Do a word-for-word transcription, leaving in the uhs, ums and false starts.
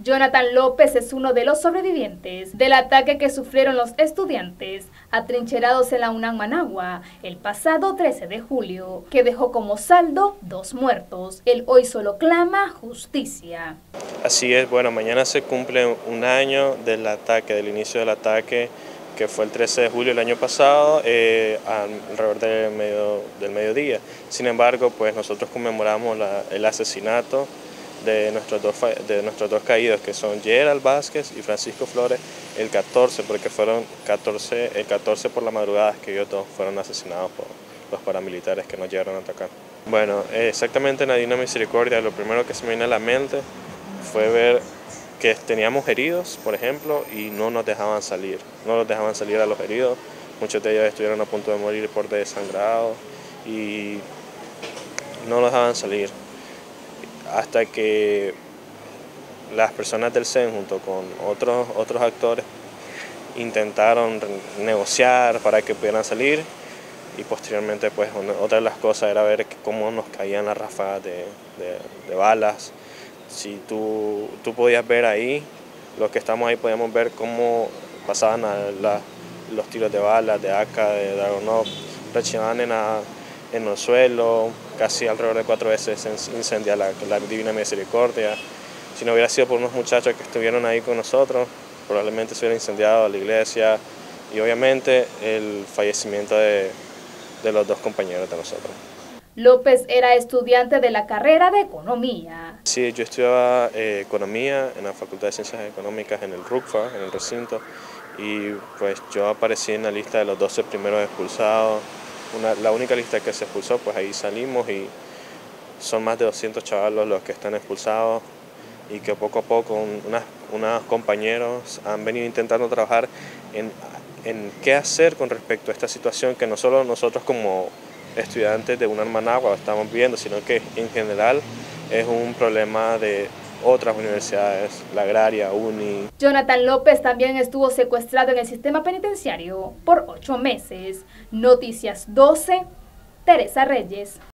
Jonathan López es uno de los sobrevivientes del ataque que sufrieron los estudiantes atrincherados en la UNAM Managua el pasado trece de julio, que dejó como saldo dos muertos. Él hoy solo clama justicia. Así es, bueno, mañana se cumple un año del ataque, del inicio del ataque, que fue el trece de julio del año pasado, eh, alrededor del, medio, del mediodía. Sin embargo, pues nosotros conmemoramos la, el asesinato de nuestros, dos, de nuestros dos caídos, que son Gerald Vázquez y Francisco Flores, el catorce, porque fueron catorce, el catorce por la madrugada que ellos dos fueron asesinados por los paramilitares que nos llegaron a atacar. Bueno, exactamente en la Divina Misericordia, lo primero que se me viene a la mente fue ver que teníamos heridos, por ejemplo, y no nos dejaban salir, no nos dejaban salir a los heridos. Muchos de ellos estuvieron a punto de morir por desangrado y no nos dejaban salir. Hasta que las personas del C E N junto con otros, otros actores intentaron negociar para que pudieran salir, y posteriormente pues otra de las cosas era ver cómo nos caían las ráfagas de, de, de balas. Si tú, tú podías ver ahí, los que estamos ahí podíamos ver cómo pasaban a la, los tiros de balas, de A K, de Dragunov, rechinaban en, a, en el suelo, casi alrededor de cuatro veces se incendia la, la Divina Misericordia. Si no hubiera sido por unos muchachos que estuvieron ahí con nosotros, probablemente se hubiera incendiado la iglesia y obviamente el fallecimiento de, de los dos compañeros de nosotros. López era estudiante de la carrera de Economía. Sí, yo estudiaba eh, Economía en la Facultad de Ciencias Económicas en el RUCFA, en el recinto, y pues yo aparecí en la lista de los doce primeros expulsados. Una, la única lista que se expulsó, pues ahí salimos, y son más de doscientos chavalos los que están expulsados y que poco a poco un, unas, unos compañeros han venido intentando trabajar en, en qué hacer con respecto a esta situación que no solo nosotros como estudiantes de UNAM Managua estamos viendo, sino que en general es un problema de otras universidades, la Agraria, UNI. Jonathan López también estuvo secuestrado en el sistema penitenciario por ocho meses. Noticias doce, Teresa Reyes.